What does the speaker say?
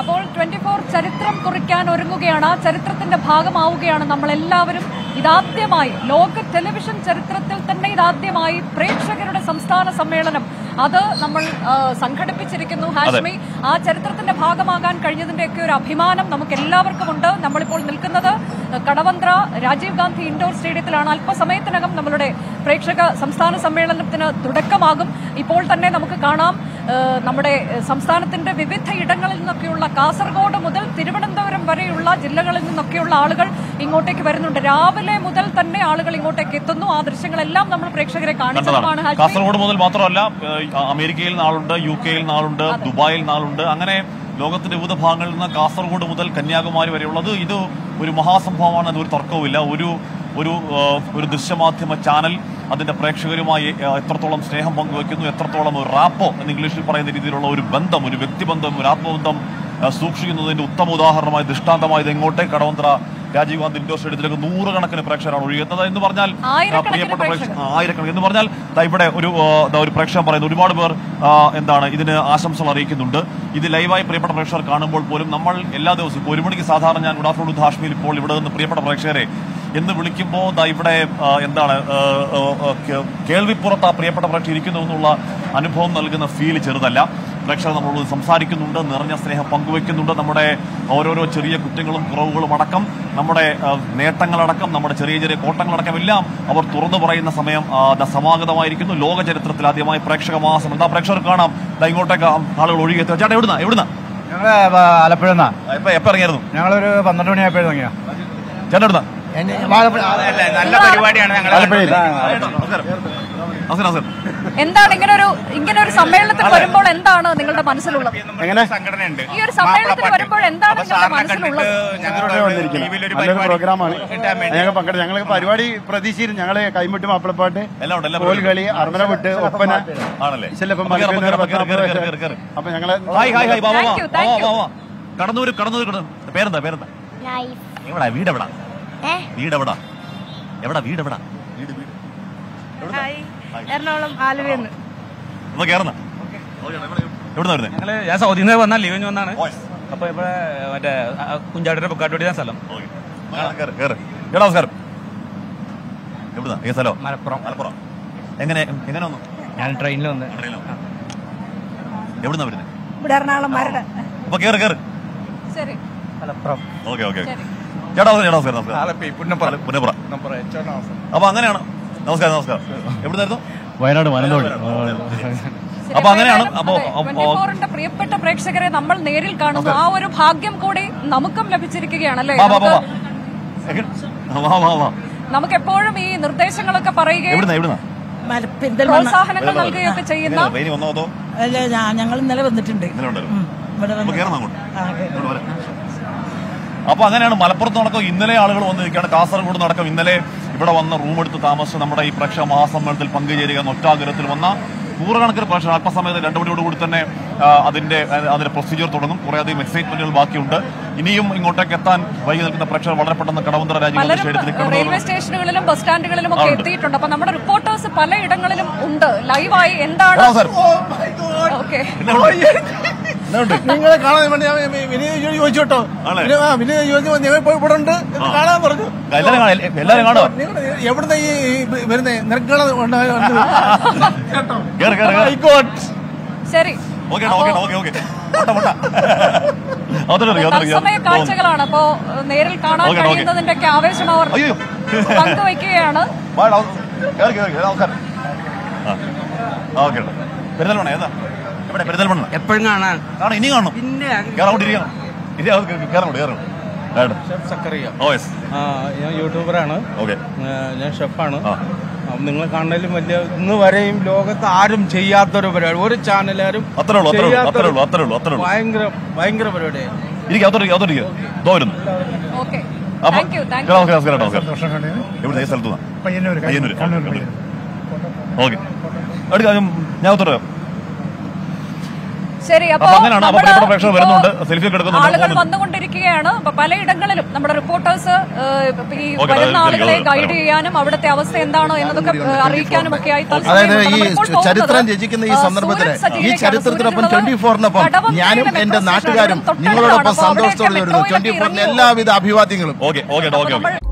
അപ്പോൾ 24 ചരിത്രം കുറിക്കാൻ ഒരുങ്ങുകയാണ്. ആ ചരിത്രത്തിന്റെ ഭാഗമാവുകയാണ് നമ്മളെല്ലാവരും. ഇതാദ്യമായി ലോക ടെലിവിഷൻ ചരിത്രത്തിൽ തന്നെ ഇതാദ്യമായി പ്രേക്ഷകരുടെ സംസ്ഥാന സമ്മേളനം അത് നമ്മൾ സംഘടിപ്പിച്ചിരിക്കുന്നു. ഹാഷ്മി, ആ ചരിത്രത്തിന്റെ ഭാഗമാകാൻ കഴിഞ്ഞതിന്റെയൊക്കെ ഒരു അഭിമാനം നമുക്ക് എല്ലാവർക്കും ഉണ്ട്. നമ്മളിപ്പോൾ നിൽക്കുന്നത് കടവന്ത്ര രാജീവ് ഗാന്ധി ഇൻഡോർ സ്റ്റേഡിയത്തിലാണ്. അല്പസമയത്തിനകം നമ്മളുടെ പ്രേക്ഷക സംസ്ഥാന സമ്മേളനത്തിന് തുടക്കമാകും. ഇപ്പോൾ തന്നെ നമുക്ക് കാണാം നമ്മുടെ സംസ്ഥാനത്തിന്റെ വിവിധ ഇടങ്ങളിൽ നിന്നൊക്കെയുള്ള കാസർഗോഡ് മുതൽ തിരുവനന്തപുരം വരെയുള്ള ജില്ലകളിൽ നിന്നൊക്കെയുള്ള ആളുകൾ ഇങ്ങോട്ടേക്ക് വരുന്നുണ്ട്. രാവിലെ മുതൽ തന്നെ ആളുകൾ ഇങ്ങോട്ടേക്ക് എത്തുന്നു. ആ ദൃശ്യങ്ങളെല്ലാം നമ്മൾ പ്രേക്ഷകരെ കാണിച്ചതാണ്. കാസർഗോഡ് മുതൽ മാത്രമല്ല, അമേരിക്കയിൽ നാളുണ്ട്, UK നാളുണ്ട്, ദുബായിൽ നാളുണ്ട്. അങ്ങനെ ലോകത്തിന്റെ വിവിധ ഭാഗങ്ങളിൽ നിന്ന് കാസർഗോഡ് മുതൽ കന്യാകുമാരി വരെയുള്ളത്. ഇത് ഒരു മഹാസംഭവമാണ്, അതൊരു തർക്കവുമില്ല. ഒരു ദൃശ്യമാധ്യമ ചാനൽ അതിന്റെ പ്രേക്ഷകരുമായി എത്രത്തോളം സ്നേഹം പങ്കുവെക്കുന്നു, എത്രത്തോളം ഒരു റാപ്പോ എന്ന് ഇംഗ്ലീഷിൽ പറയുന്ന രീതിയിലുള്ള ഒരു ബന്ധം, ഒരു വ്യക്തിബന്ധം, ഒരു ആത്മബന്ധം സൂക്ഷിക്കുന്നതിന്റെ ഉത്തമ ഉദാഹരണമായി ദൃഷ്ടാന്തമായത് ഇങ്ങോട്ടേ കടവന്ത്ര രാജീവ് ഗാന്ധി ഇൻഡോർ സ്റ്റേഡിയത്തിലേക്ക് നൂറുകണക്കിന് പ്രേക്ഷകരാണ് ഒഴുകുന്നത് എന്ന് പറഞ്ഞാൽ, പ്രിയപ്പെട്ട ആയിരക്കണക്കിന് എന്ന് പറഞ്ഞാൽ ഇവിടെ ഒരു പ്രേക്ഷകൻ പറയുന്നു. ഒരുപാട് പേർ ഇതിന് ആശംസകൾ അറിയിക്കുന്നുണ്ട്. ഇത് ലൈവായി പ്രിയപ്പെട്ട പ്രേക്ഷകർ കാണുമ്പോൾ പോലും നമ്മൾ എല്ലാ ദിവസവും 1 മണിക്ക് സാധാരണ ഞാൻ ഗുഡ് ആഫ്റ്റർനൂൺ ഹാഷ്മിയിൽ ഇപ്പോൾ ഇവിടെ നിന്ന് പ്രിയപ്പെട്ട പ്രേക്ഷകരെ എന്ന് വിളിക്കുമ്പോൾ ഇവിടെ കേൾവിപ്പുറത്ത് ആ പ്രിയപ്പെട്ട പ്രേക്ഷകർ ഇരിക്കുന്നു എന്നുള്ള അനുഭവം നൽകുന്ന ഫീൽ ചെറുതല്ല. പ്രേക്ഷകർ നമ്മളോട് സംസാരിക്കുന്നുണ്ട്, നിറഞ്ഞ സ്നേഹം പങ്കുവെക്കുന്നുണ്ട്. നമ്മുടെ ഓരോരോ ചെറിയ കുറ്റങ്ങളും കുറവുകളും അടക്കം, നമ്മുടെ നേട്ടങ്ങളടക്കം, നമ്മുടെ ചെറിയ ചെറിയ കോട്ടങ്ങളടക്കം എല്ലാം അവർ തുറന്നു പറയുന്ന സമയം സമാഗതമായിരിക്കുന്നു. ലോക ചരിത്രത്തിൽ ആദ്യമായി പ്രേക്ഷക മാസം എന്താ പ്രേക്ഷകർ കാണാം. ഇങ്ങോട്ടേക്ക് ആളുകൾ ഒഴുകിയെത്തുക. ചേട്ടാ എവിടുന്ന ഞങ്ങള് ആലപ്പുഴ എപ്പോ ഇറങ്ങിയായിരുന്നു? ഞങ്ങളൊരു 12 മണിയായപ്പോഴും ഇറങ്ങിയ. ചേട്ടാ എവിടുന്ന? നല്ല പരിപാടിയാണ്. എന്താണ് ഇങ്ങനെ ഒരു സമ്മേളനത്തിൽ വരുമ്പോൾ എന്താണ് നിങ്ങളുടെ മനസ്സിലുള്ളത്? ഈ ഒരു സമ്മേളനത്തിൽ വരുമ്പോൾ എന്താണ് നിങ്ങളുടെ മനസ്സിലുള്ളത്? നല്ലൊരു പ്രോഗ്രാമാണ്. ഞങ്ങൾ പങ്കെടുത്തു. ഞങ്ങൾ പരിപാടി പ്രതീക്ഷിച്ചിരുന്നു. ഞങ്ങള് കൈമുട്ടി മാപ്പിളപ്പാട്ട്, കോൽകളി, അർമന വിട്ട്, ഒപ്പന, അപ്പൊ ഞങ്ങള് കടന്നൂര് പേരെന്താ? വീടെവിടാ? എറണാകുളം ആലുവയെന്ന്. ഞങ്ങള് ഞാൻ സൗദിയിൽ നിന്ന് വന്നാൽ ലീവിന് വന്നാണ്. അപ്പൊ ഇവിടെ മറ്റേ കുഞ്ചാടിയുടെ പൊക്കാട്ടോടിയ സ്ഥലം. മലപ്പുറം. എങ്ങനെ വന്നു? ഞാൻ ട്രെയിനിൽ വന്ന്. എവിടുന്നാ വരുന്നത്? ഇവിടെ എറണാകുളം മരട്. അപ്പൊ കേറ്. ശരി, മലപ്പുറം. ഓക്കെ. അപ്പൊ അങ്ങനെയാണ്. നമസ്കാരം. എവിടുന്നായിരുന്നു? വയനാട് മാനന്തവാടി. അപ്പൊ അങ്ങനെയാണ്. അപ്പോ പ്രിയപ്പെട്ട പ്രേക്ഷകരെ നമ്മൾ നേരിൽ കാണുന്നു. ആ ഒരു ഭാഗ്യം കൂടി നമുക്കും ലഭിച്ചിരിക്കുകയാണല്ലേ. നമുക്ക് എപ്പോഴും ഈ നിർദ്ദേശങ്ങളൊക്കെ പറയുകയും പ്രോത്സാഹനങ്ങൾ നൽകുകയൊക്കെ ചെയ്യുന്ന. ഞങ്ങൾ ഇന്നലെ വന്നിട്ടുണ്ട്. അപ്പൊ അങ്ങനെയാണ്. മലപ്പുറത്ത് നടക്കും ഇന്നലെ ആളുകൾ വന്നിരിക്കുകയാണ്. കാസർഗോഡ് നടക്കും ഇന്നലെ ഇവിടെ വന്ന റൂം എടുത്ത് താമസിച്ച് നമ്മുടെ ഈ പ്രേക്ഷക മഹാസമ്മേളനത്തിൽ പങ്കുചേരുക ഒറ്റാഗ്രഹത്തിൽ വന്ന നൂറുകണക്കിന് പ്രേക്ഷകർ. അല്പസമയത്ത് 2 മണിയോടുകൂടി തന്നെ അതിന്റെ പ്രൊസീജിയർ തുടങ്ങും. കുറേയധികം എക്സൈറ്റ്മെന്റുകൾ ബാക്കിയുണ്ട്. ഇനിയും ഇങ്ങോട്ടേക്ക് എത്താൻ വൈകി നിൽക്കുന്ന പ്രേക്ഷകർ വളരെ പെട്ടെന്ന് കടവന്ത്ര രാജീവ് സ്റ്റേഡിയത്തിലേക്ക് റെയിൽവേ സ്റ്റേഷനുകളിലും ബസ് സ്റ്റാൻഡുകളിലും ഒക്കെ എത്തിയിട്ടുണ്ട്. അപ്പൊ നമ്മുടെ റിപ്പോർട്ടേഴ്സ് പലയിടങ്ങളിലും ഉണ്ട് ലൈവായി. എന്താണ് നിങ്ങളെ കാണാൻ വേണ്ടി ഞാൻ ചോദിച്ചു കേട്ടോ. വിനയ ചോദിച്ചപ്പോ ഞങ്ങൾ ഇവിടെ ഉണ്ട് കാണാൻ പറഞ്ഞു. എല്ലാരും കാണോ? എവിടുന്ന ഈ വരുന്നേ? നിനക്കുള്ള ശരി, തത്സമയ കാഴ്ചകളാണ്. അപ്പോ നേരിൽ കാണാൻ കഴിയുന്നതിന്റെ ഒക്കെ ആവേശം അവർ പങ്കുവയ്ക്കുകയാണ്. എപ്പോഴും കാണാൻ ഇനി കാണും. ഞാൻ യൂട്യൂബറാണ്. ഞാൻ ഷെഫാണ്. നിങ്ങൾ കാണലും വലിയ ഇന്ന് വരെയും ലോകത്ത് ആരും ചെയ്യാത്തൊരു പരിപാടി. ഒരു ചാനലാരും ഭയങ്കര പരിപാടിയാണ്. ഞാൻ ശരി, അപ്പൊ അങ്ങനെയാണ്. അപ്പൊ പ്രിയപ്പെട്ട പ്രേക്ഷകർ വരുന്നുണ്ട്, സെൽഫി ഒക്കെ ആളുകൾ എടുക്കുന്നുണ്ട്. വന്നുകൊണ്ടിരിക്കുകയാണ്. പലയിടങ്ങളിലും നമ്മുടെ റിപ്പോർട്ടേഴ്സ് ഈ വരുന്ന ആളുകളെ ഗൈഡ് ചെയ്യാനും അവിടുത്തെ അവസ്ഥ എന്താണോ എന്നതൊക്കെ അറിയിക്കാനും ഒക്കെ ആയി അതായത് ഈ ചരിത്രം രചിക്കുന്ന ഈ സന്ദർഭത്തിന് ഈ ചരിത്രത്തിനൊപ്പം 24-നൊപ്പം ഞാനും എന്റെ നാട്ടുകാരും നിങ്ങളോടൊപ്പം സന്തോഷത്തോടെ വരുന്നു. 24-ന് എല്ലാവിധ അഭിവാദ്യങ്ങളും. ഓക്കെ.